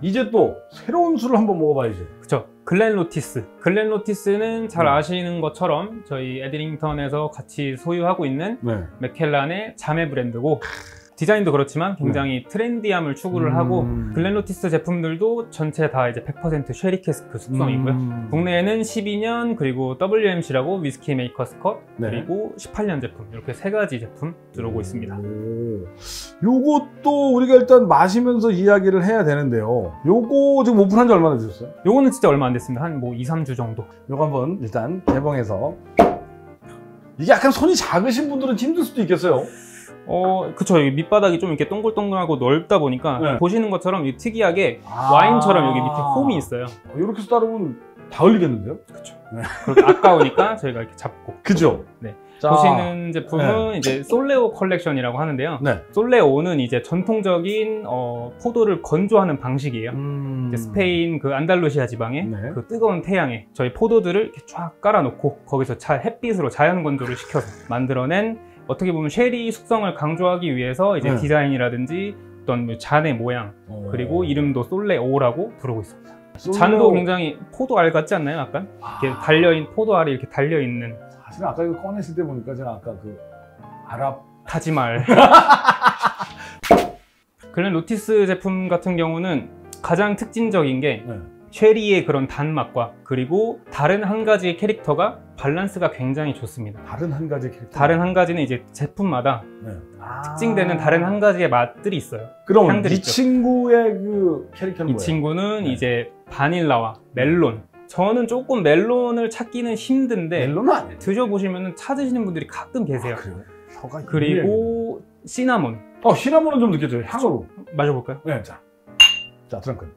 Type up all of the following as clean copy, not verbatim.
이제 또 새로운 술을 한번 먹어봐야지. 그쵸. 글렌로티스. 글렌로티스는 잘 아시는 것처럼 저희 에드링턴에서 같이 소유하고 있는 맥켈란의 자매 브랜드고, 디자인도 그렇지만 굉장히 트렌디함을 추구를 하고, 글렌로티스 제품들도 전체 다 이제 100% 쉐리 캐스크 숙성이고요. 국내에는 12년, 그리고 WMC라고 위스키 메이커스 컷, 그리고 18년 제품, 이렇게 3가지 제품 들어오고 있습니다. 요것도 우리가 일단 마시면서 이야기를 해야 되는데요. 요거 지금 오픈한 지 얼마나 되셨어요? 요거는 진짜 얼마 안 됐습니다. 한 뭐 2, 3주 정도. 요거 한번 일단 개봉해서. 이게 약간 손이 작으신 분들은 힘들 수도 있겠어요. 그쵸. 여기 밑바닥이 좀 이렇게 동글동글하고 넓다 보니까 보시는 것처럼 특이하게 와인처럼 여기 밑에 홈이 있어요. 이렇게 해서 따르면 다 흘리겠는데요? 그쵸. 그렇게 아까우니까 저희가 이렇게 잡고. 그죠? 네. 보시는 제품은 이제 솔레오 컬렉션이라고 하는데요. 솔레오는 이제 전통적인 포도를 건조하는 방식이에요. 이제 스페인 그 안달루시아 지방의 그 뜨거운 태양에 저희 포도들을 이렇게 쫙 깔아놓고 거기서 햇빛으로 자연 건조를 시켜서 만들어낸, 어떻게 보면 쉐리 숙성을 강조하기 위해서 이제 디자인이라든지 어떤 잔의 모양, 그리고 이름도 솔레오라고 부르고 있습니다. 잔도 굉장히 포도알 같지 않나요? 약간 이렇게 달려있는 포도알이 이렇게 달려있는. 사실 아까 이거 꺼냈을 때 보니까 제가 아까 그 아랍 타지말 글렌로티스 제품 같은 경우는 가장 특징적인 게 쉐리의 그런 단맛과 그리고 다른 한 가지의 캐릭터가 밸런스가 굉장히 좋습니다. 다른 한 가지 캐릭터? 다른 한 가지는 이제 제품마다 특징되는 다른 한 가지의 맛들이 있어요. 그럼 이 친구의 그 캐릭터는 뭐예요? 이 친구는 이제 바닐라와 멜론. 저는 조금 멜론을 찾기는 힘든데 멜론은 아니에요. 드셔보시면 찾으시는 분들이 가끔 계세요. 그래요? 그리고 시나몬. 시나몬은 좀 느껴져요. 향으로. 마셔볼까요? 네, 자 드렁큰.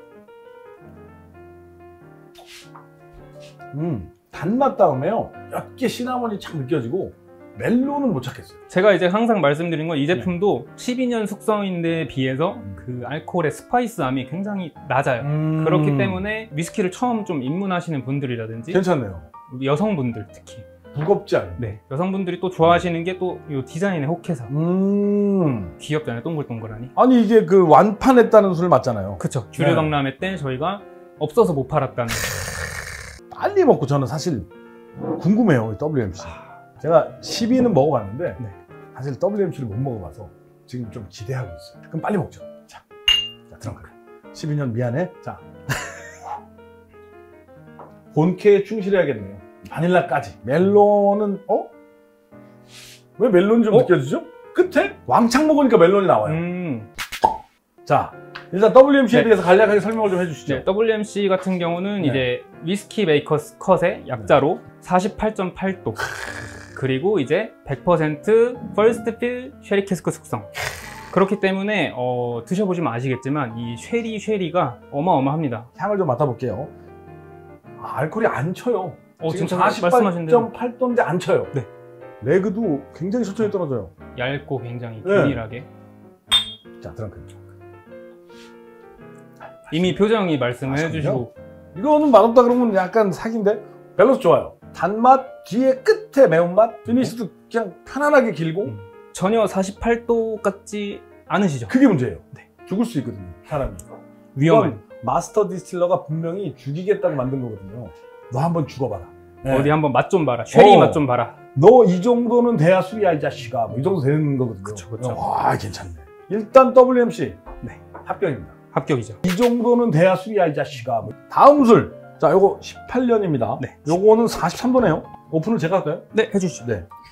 단맛 다음에요 옅게 시나몬이 착 느껴지고 멜론은 못 찾겠어요. 제가 이제 항상 말씀드린 건 이 제품도 12년 숙성인데 비해서 그 알코올의 스파이스함이 굉장히 낮아요. 그렇기 때문에 위스키를 처음 좀 입문하시는 분들이라든지 괜찮네요. 여성분들 특히 무겁지 않아요. 여성분들이 또 좋아하시는 게 또 이 디자인의 혹해서 귀엽잖아요. 동글동글하니. 아니 이게 그 완판했다는 술 맞잖아요. 그쵸. 주류박람회 때 저희가 없어서 못 팔았다는. 빨리 먹고 저는 사실 궁금해요. WMC. 제가 12는 먹어봤는데 사실 WMC를 못 먹어봐서 지금 좀 기대하고 있어요. 그럼 빨리 먹죠. 자 드렁큰. 12년 미안해. 자 본캐에 충실해야겠네요. 바닐라까지. 멜론은 왜 멜론이 좀 느껴지죠? 끝에 왕창 먹으니까 멜론이 나와요. 자 일단 WMC에 대해서 간략하게 설명을 좀 해주시죠. WMC 같은 경우는 이제 위스키 메이커스 컷의 약자로 48.8도 그리고 이제 100% 퍼스트 필 쉐리 캐스크 숙성. 그렇기 때문에 드셔보시면 아시겠지만 이 쉐리가 어마어마합니다. 향을 좀 맡아볼게요. 알코올이 안 쳐요. 진짜 48.8도인데 안 쳐요. 레그도 굉장히 천천히 떨어져요. 얇고 굉장히 균일하게. 자 드렁큰. 이미 표정이 말씀을 해주시고. 이거는 맛없다 그러면 약간 사기인데 밸런스 좋아요. 단맛 뒤에 끝에 매운맛, 피니시도 그냥 편안하게 길고 전혀 48도 같지 않으시죠? 그게 문제예요. 죽을 수 있거든요. 사람이. 위험한. 마스터 디스틸러가 분명히 죽이겠다고 만든 거거든요. 너 한번 죽어봐라. 어디 한번 맛 좀 봐라. 쉐리 맛 좀 봐라. 너 이 정도는 돼야 술이야 이 자식아. 뭐 이 정도 되는 거거든요. 그쵸. 괜찮네. 일단 WMC 합격입니다. 합격이죠. 이 정도는 돼야 술이야 이 자식아. 다음 술. 자, 요거 18년입니다. 요거는 43도네요. 오픈을 제가 할까요? 네, 해주시죠.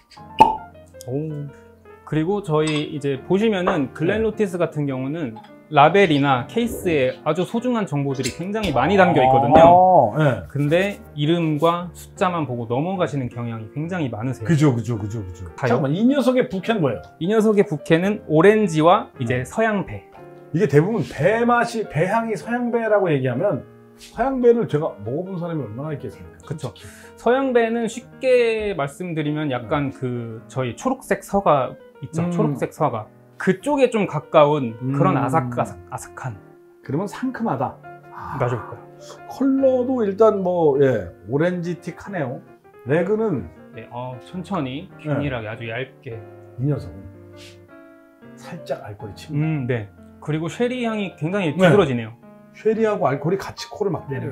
그리고 저희 이제 보시면은 글렌로티스 같은 경우는 라벨이나 케이스에 아주 소중한 정보들이 굉장히 많이 담겨 있거든요. 근데 이름과 숫자만 보고 넘어가시는 경향이 굉장히 많으세요. 그죠. 잠깐만, 이 녀석의 부캐는 뭐예요? 이 녀석의 부캐는 오렌지와 이제 서양배. 이게 대부분 배 맛이, 배향이 서양배라고 얘기하면 서양배를 제가 먹어본 사람이 얼마나 있겠습니까? 그쵸. 서양배는 쉽게 말씀드리면 약간 그 저희 초록색 서가 있죠. 초록색 서가. 그쪽에 좀 가까운 그런 아삭한. 그러면 상큼하다. 마셔볼까요? 컬러도 일단 뭐 오렌지틱하네요. 레그는 천천히 균일하게 아주 얇게. 이 녀석은 살짝 알코올이 칩니다. 그리고 쉐리 향이 굉장히 두드러지네요. 쉐리하고 알코올이 같이 코를 막 때려요.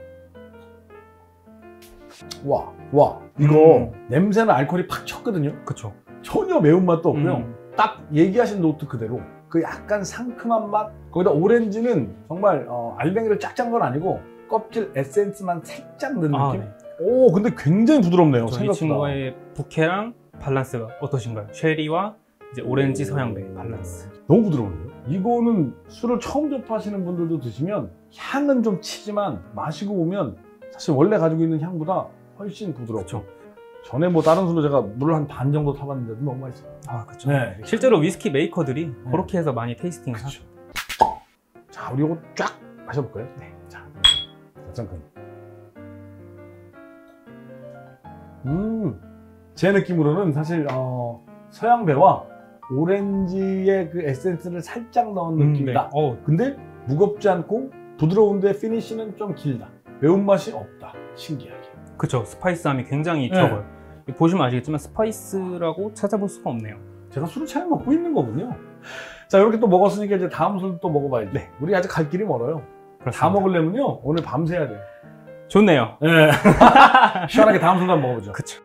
와, 이거 냄새는 알코올이 팍 쳤거든요. 그쵸. 전혀 매운맛도 없고요. 딱 얘기하신 노트 그대로 그 약간 상큼한 맛, 거기다 오렌지는 정말 알맹이를 쫙 짠 건 아니고 껍질 에센스만 살짝 넣은 느낌? 네. 오, 근데 굉장히 부드럽네요. 이 친구의 부케랑 밸런스가 어떠신가요? 쉐리와 이제 오렌지 서양배 밸런스. 너무 부드러운데요? 이거는 술을 처음 접하시는 분들도 드시면 향은 좀 치지만 마시고 보면 사실 원래 가지고 있는 향보다 훨씬 부드럽죠. 전에 뭐 다른 술로 제가 물 한 반 정도 타봤는데도 너무 맛있어요. 아, 그렇죠. 네. 실제로 위스키 메이커들이 그렇게 해서 많이 테이스팅을 하죠. 자, 우리 이거 쫙 마셔볼까요? 네. 자, 잠깐. 제 느낌으로는 사실 서양배와 오렌지의 그 에센스를 살짝 넣은 느낌이다. 네. 근데 무겁지 않고 부드러운데 피니쉬는 좀 길다. 매운맛이 없다. 신기하게. 그쵸. 스파이스함이 굉장히 적어요. 보시면 아시겠지만 스파이스라고 찾아볼 수가 없네요. 제가 술을 잘 먹고 있는 거군요. 자, 이렇게 또 먹었으니까 이제 다음 술 또 먹어봐야지. 네. 우리 아직 갈 길이 멀어요. 그렇습니다. 다 먹으려면요 오늘 밤새야 돼요. 좋네요. 네. 시원하게 다음 술 한번 먹어보죠. 그쵸.